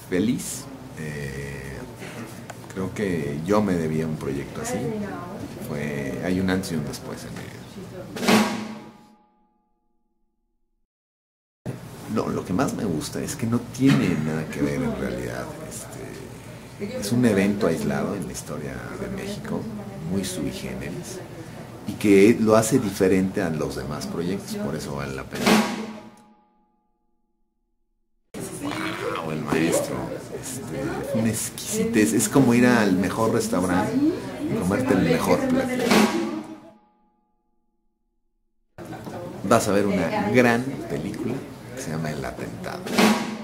feliz. Creo que yo me debía un proyecto así. Hay un antes y un después en ello. No, lo que más me gusta es que no tiene nada que ver en realidad. Es un evento aislado en la historia de México, muy sui generis, y que lo hace diferente a los demás proyectos, por eso vale la pena. Wow, el maestro, una exquisitez, es como ir al mejor restaurante y comerte el mejor plato. Vas a ver una gran película que se llama El Atentado.